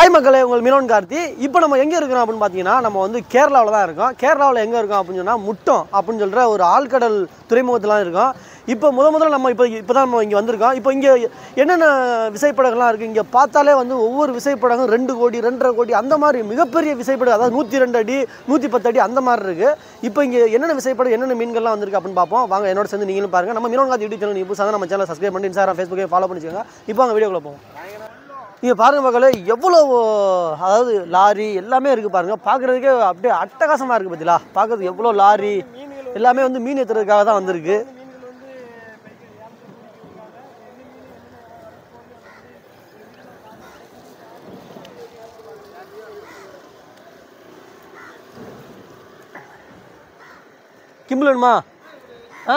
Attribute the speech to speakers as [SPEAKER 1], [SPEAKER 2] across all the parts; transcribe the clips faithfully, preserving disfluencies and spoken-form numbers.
[SPEAKER 1] Hi மக்களே, உங்கள் மினோன் கார்த்தி. இப்போ நம்ம எங்கே இருக்கிறோம் அப்படின்னு பார்த்தீங்கன்னா, நம்ம வந்து கேரளாவில் தான் இருக்கோம். கேரளாவில் எங்கே இருக்கோம் அப்படின்னு சொன்னால் முட்டம் அப்படின்னு சொல்கிற ஒரு ஆழ்கடல் துறைமுகத்துலாம் இருக்கோம். இப்போ முத முதல்ல நம்ம இப்போ இப்போ தான் நம்ம இங்கே வந்திருக்கோம். இப்போ இங்கே என்னென்ன விசைப்படகுலாம் இருக்குது இங்கே பார்த்தாலே வந்து ஒவ்வொரு விசைப்படகும் ரெண்டு கோடி ரெண்டரை கோடி அந்த மாதிரி மிகப்பெரிய விசைப்படகு, அதாவது நூற்றி ரெண்டு அடி நூற்றி பத்து அடி அந்த மாதிரி இருக்குது. இப்போ இங்கே என்னென்ன விசைப்படகு என்னென்ன மீன்கள்லாம் வந்திருக்கு அப்படின்னு பார்ப்போம். வாங்க என்னோட சேர்ந்து நீங்களும் பாருங்கள். நம்ம மினோன் கார்த்தி யூடியூப் சேனல் நீங்கள் புதுசாக நம்ம சேனல் சப்ஸ்கிரைப் பண்ணி இன்ஸ்டாகிராம் ஃபேஸ்புக்கே ஃபாலோ பண்ணிச்சுங்க. இப்போ அங்கே வீடியோக்குள்ளே போவோம். நீங்கள் பாருங்கள் மக்களே, எவ்வளோ அதாவது லாரி எல்லாமே இருக்குது பாருங்கள். பார்க்குறதுக்கே அப்படியே அட்டகாசமாக இருக்குது. பார்த்தீங்களா, பார்க்குறதுக்கு எவ்வளோ லாரி எல்லாமே வந்து மீன் ஏற்றுறதுக்காக தான் வந்திருக்கு. கிம்பிள் வேணுமா? ஆ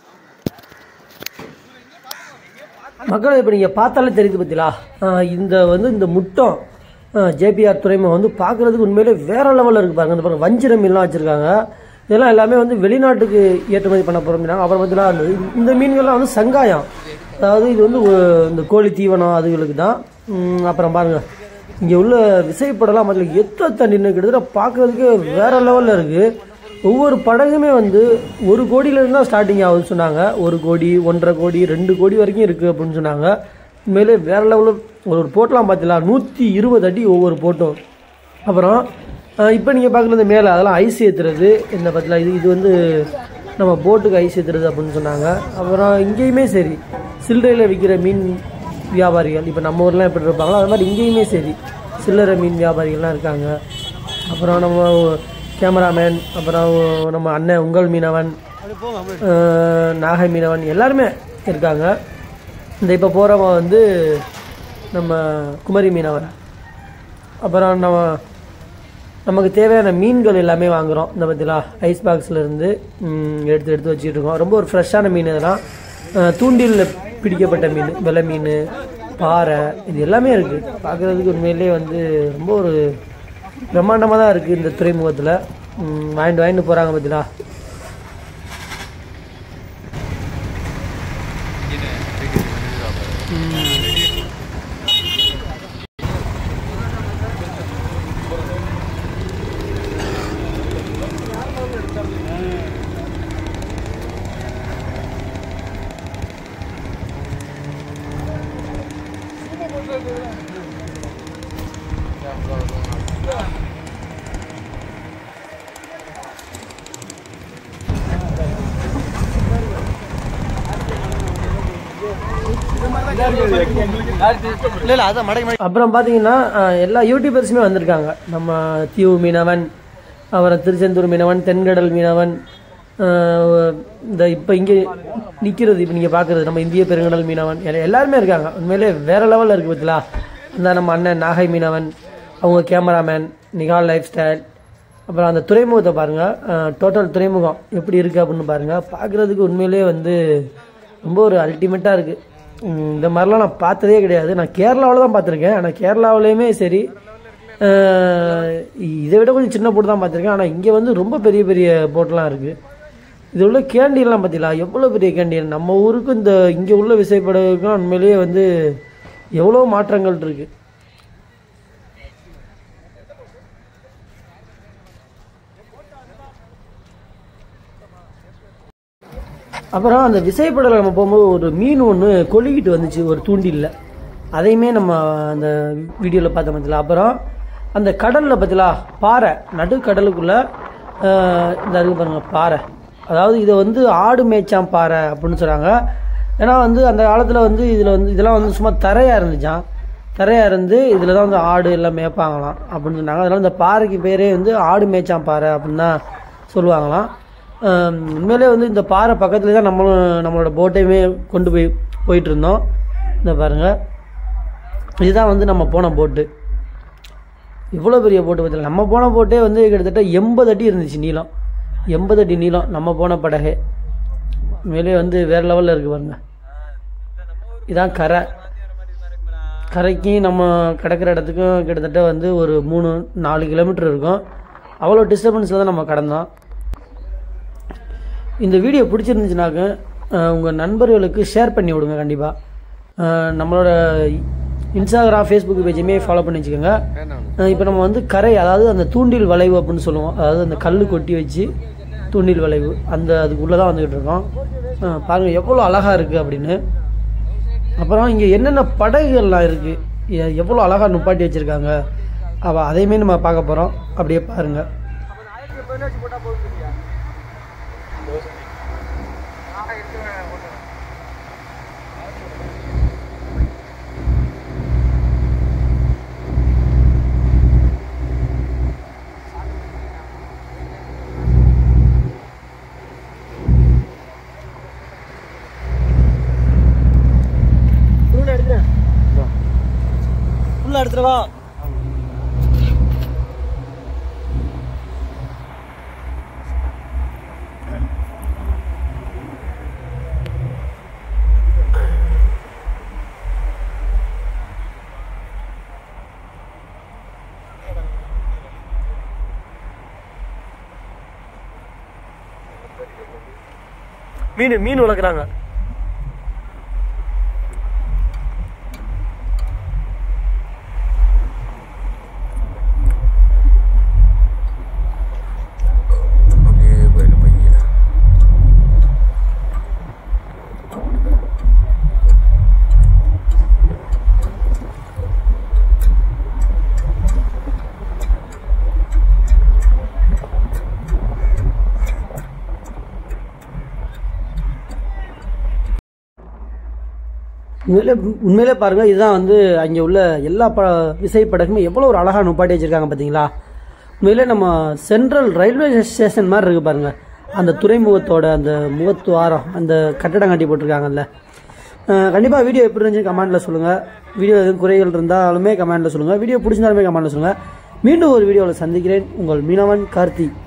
[SPEAKER 1] மக்கள், இப்போ நீங்கள் பார்த்தாலே தெரியுது பார்த்தீங்களா, இந்த வந்து இந்த முட்டம் ஜேபிஆர் துறைமுகம் வந்து பார்க்குறதுக்கு உண்மையிலே வேறு லெவலில் இருக்குது பாருங்கள். இந்த பாருங்கள் வஞ்சிர மீன்லாம் வச்சுருக்காங்க. இதெல்லாம் எல்லாமே வந்து வெளிநாட்டுக்கு ஏற்றுமதி பண்ண போகிறோம். அப்புறம் பார்த்தீங்கன்னா இந்த மீன்கள்லாம் வந்து சங்காயம், அதாவது இது வந்து இந்த கோழி தீவனம் அதுகளுக்கு தான். அப்புறம் பாருங்கள் இங்கே உள்ள விசைப்படலாம் பார்த்தீங்கன்னா எத்த தண்ணி கிட்டத்தட்ட பார்க்குறதுக்கு வேறு லெவலில் இருக்குது. ஒவ்வொரு படகுமே வந்து ஒரு கோடியிலேருந்து தான் ஸ்டார்டிங் ஆகுதுன்னு சொன்னாங்க. ஒரு கோடி ஒன்றரை கோடி ரெண்டு கோடி வரைக்கும் இருக்குது அப்படின்னு சொன்னாங்க. உண்மையிலே வேறு லெவலில் ஒரு போட்டெலாம் பார்த்தீங்களா, நூற்றி இருபது அடி ஒவ்வொரு போட்டும். அப்புறம் இப்போ நீங்கள் பார்க்குறது மேலே அதெல்லாம் ஐஸ் ஏற்றுறது இந்த பார்த்தீங்களா, இது இது வந்து நம்ம போட்டுக்கு ஐஸ் ஏற்றுறது அப்படின்னு சொன்னாங்க. அப்புறம் இங்கேயுமே சரி, சில்லறையில் விற்கிற மீன் வியாபாரிகள் இப்போ நம்ம ஊர்லாம் எப்படி இருப்பாங்களோ அது மாதிரி இங்கேயுமே சரி சில்லறை மீன் வியாபாரிகள்லாம் இருக்காங்க. அப்புறம் நம்ம கேமராமேன், அப்புறம் நம்ம அண்ணன் உங்கள் மீனவன், நாகை மீனவன் எல்லாருமே இருக்காங்க. இந்த இப்போ போகிறவன் வந்து நம்ம குமரி மீனவன். அப்புறம் நம்ம நமக்கு தேவையான மீன்கள் எல்லாமே வாங்குகிறோம். இந்த பற்றிலா ஐஸ் பாக்ஸில் இருந்து எடுத்து எடுத்து வச்சுட்டு இருக்கோம். ரொம்ப ஒரு ஃப்ரெஷ்ஷான மீன். இதெல்லாம் தூண்டிலில் பிடிக்கப்பட்ட மீன், வெலை மீன், பாறை, இது எல்லாமே இருக்குது. பார்க்குறதுக்கு உண்மையிலே வந்து ரொம்ப ஒரு பிரம்மாண்டமாக தான் இருக்குது இந்த துறைமுகத்தில். வாங்கிட்டு வாங்கிட்டு போகிறாங்க பார்த்தீங்களா. அப்புறம் பார்த்தீங்கன்னா எல்லா யூடியூபர்ஸுமே வந்திருக்காங்க. நம்ம தீவு மீனவன், அப்புறம் திருச்செந்தூர் மீனவன், தென்கடல் மீனவன், இந்த இப்போ இங்கே நிற்கிறது இப்போ நீங்கள் பார்க்குறது நம்ம இந்திய பெருங்கடல் மீனவன், எல்லாருமே இருக்காங்க. உண்மையிலே வேறு லெவலில் இருக்குது பார்த்தீங்களா. இந்த நம்ம அண்ணன் நாகை மீனவன், அவங்க கேமராமேன், நிகால் லைஃப் ஸ்டைல். அப்புறம் அந்த துறைமுகத்தை பாருங்கள், டோட்டல் துறைமுகம் எப்படி இருக்குது அப்படின்னு பாருங்கள். பார்க்குறதுக்கு உண்மையிலே வந்து ரொம்ப ஒரு அல்டிமேட்டாக இருக்குது. இந்த மாதிரிலாம் நான் பார்த்ததே கிடையாது. நான் கேரளாவில் தான் பார்த்துருக்கேன். ஆனால் கேரளாவிலையுமே சரி இதை விட கொஞ்சம் சின்ன போட்டு தான் பார்த்துருக்கேன். ஆனால் இங்கே வந்து ரொம்ப பெரிய பெரிய போட்டெலாம் இருக்குது. இது உள்ள கேண்டீன்லாம் பார்த்தீங்களா, எவ்வளோ பெரிய கேண்டீன். நம்ம ஊருக்கு இந்த இங்கே உள்ள விசைப்படகுக்கும் உண்மையிலேயே வந்து எவ்வளோ மாற்றங்கள் இருக்குது. அப்புறம் அந்த விசைப்படலை நம்ம போகும்போது ஒரு மீன் ஒன்று கொழுகிட்டு வந்துச்சு ஒரு தூண்டில்ல. அதையுமே நம்ம அந்த வீடியோவில் பார்த்த பார்த்தீங்களா. அப்புறம் அந்த கடலில் பார்த்தீங்களா பாறை, நடுக்கடலுக்குள்ளே இந்த இது பாருங்கள் பாறை, அதாவது இதை வந்து ஆடு மேய்ச்சான் பாறை அப்படின்னு சொல்கிறாங்க. ஏன்னா வந்து அந்த காலத்தில் வந்து இதில் வந்து இதெல்லாம் வந்து சும்மா தரையாக இருந்துச்சான். தரையாக இருந்து இதில் தான் வந்து ஆடு எல்லாம் மேய்ப்பாங்களாம் அப்படின்னு சொன்னாங்க. அதனால் இந்த பாறைக்கு பேரே வந்து ஆடு மேய்ச்சான் பாறை அப்படின்னு தான் சொல்லுவாங்களாம். உண்மையிலே வந்து இந்த பாறை பக்கத்துல தான் நம்மளும் நம்மளோட போட்டையுமே கொண்டு போய் போயிட்டு இருந்தோம். இந்த பாருங்கள், இதுதான் வந்து நம்ம போன போட்டு. இவ்வளோ பெரிய போட்டு பார்த்தீங்களா. நம்ம போன போட்டே வந்து கிட்டத்தட்ட எண்பது அடி இருந்துச்சு நீளம், எண்பது அடி நீளம் நம்ம போன படகே. உண்மையிலே வந்து வேறு லெவலில் இருக்குது பாருங்க. இதான் கரை. கரைக்கு நம்ம கிடக்கிற இடத்துக்கும் கிட்டத்தட்ட வந்து ஒரு மூணு நாலு கிலோமீட்டர் இருக்கும். அவ்வளோ டிஸ்டர்பன்ஸில் தான் நம்ம கடந்தோம். இந்த வீடியோ பிடிச்சிருந்துச்சுனாக்க உங்கள் நண்பர்களுக்கு ஷேர் பண்ணி விடுங்க. கண்டிப்பாக நம்மளோட இன்ஸ்டாகிராம் ஃபேஸ்புக் பேஜுமே ஃபாலோ பண்ணி வச்சுக்கோங்க. இப்போ நம்ம வந்து கரை, அதாவது அந்த தூண்டில் வளைவு அப்படின்னு சொல்லுவோம், அதாவது அந்த கல் கொட்டி வச்சு தூண்டில் வளைவு, அந்த அதுக்குள்ளே தான் வந்துக்கிட்டு இருக்கோம். பாருங்கள் எவ்வளோ அழகாக இருக்குது அப்படின்னு. அப்புறம் இங்கே என்னென்ன படகுகள்லாம் இருக்குது, எவ்வளோ அழகாக நுப்பாட்டி வச்சுருக்காங்க, அவள் அதையுமே நம்ம பார்க்க போகிறோம். அப்படியே பாருங்கள். உள்ள எடுத்துருவா. மீன் மீன் வளர்க்குறாங்க. உண்மையிலே உண்மையிலே பாருங்கள், இதுதான் வந்து அங்கே உள்ள எல்லா ப விசைப்படகுமே எவ்வளோ ஒரு அழகாக நுப்பாட்டி வச்சுருக்காங்க பார்த்தீங்களா. உண்மையிலே நம்ம சென்ட்ரல் ரயில்வே ஸ்டேஷன் மாதிரி இருக்குது பாருங்கள். அந்த துறைமுகத்தோட அந்த முகத்துவாரம், அந்த கட்டடம் கட்டி போட்டிருக்காங்கல்ல. கண்டிப்பாக வீடியோ எப்படி இருந்துச்சு கமெண்ட்டில் சொல்லுங்கள். வீடியோ எதுவும் குறைகள் இருந்தாலுமே கமெண்ட்டில் சொல்லுங்கள். வீடியோ பிடிச்சிருந்தாலுமே கமெண்ட்டில் சொல்லுங்கள். மீண்டும் ஒரு வீடியோவில் சந்திக்கிறேன். உங்கள் மீனவன் கார்த்தி.